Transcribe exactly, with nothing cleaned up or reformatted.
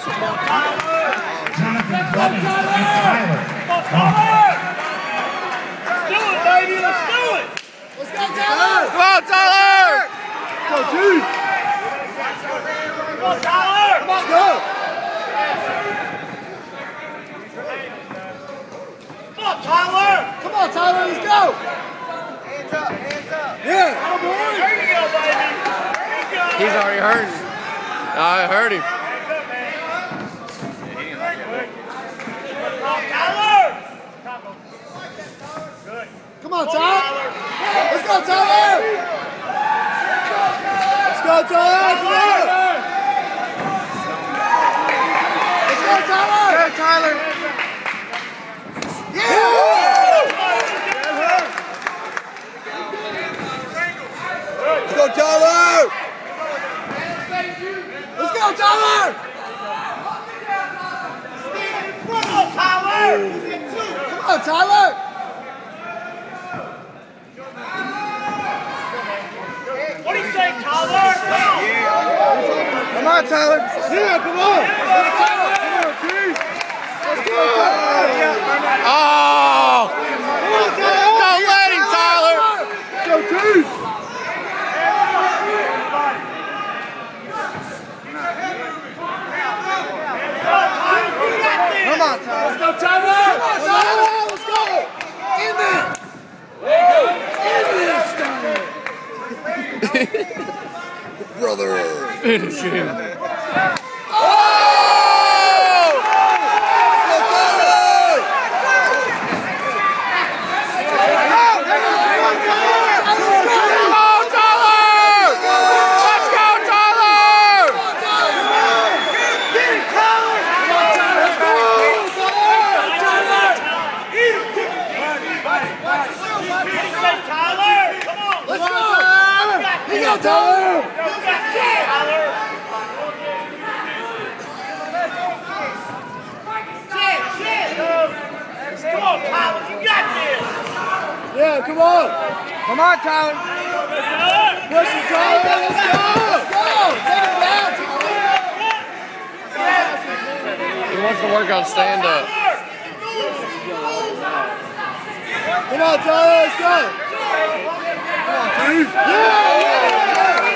Jonathan Clemens against Tyler. Voth. Let's do it, baby. Let's do it. Let's go, Tyler. Come on, Tyler. Go, dude. Come on, Tyler. Come on, go. Come on, Tyler. Come on, Tyler. Let's go. Hands up, hands up. Yeah. There you go, baby. There you go. He's already hurting. I heard him. Tyler. Come on, Tyler. Let's go, Tyler. Let's go, Tyler. Come on. Let's go, Tyler. Go, Tyler. Yeah. Let's go, Tyler. Let's go, Tyler. Come on, Tyler. Come on, Tyler. What do you say, Tyler? Come on, Tyler. Yeah, come on. Let's go, Tyler. Let's go, Tyler. Oh! Come on, Tyler. Don't let him, Tyler. Go, dude. Come on, Tyler. Let's go, Tyler. Come on, Tyler. Let's go. In there. In there, brother. Finish him. Tyler! Come on, Tyler, you got this! Yeah, come on! Come on, Tyler. Push it, Tyler! Let's go! Let's go! Take it down, Tyler! He wants to work on stand-up. Come on, Tyler, let's go! Come on, dude! Yeah! Yeah!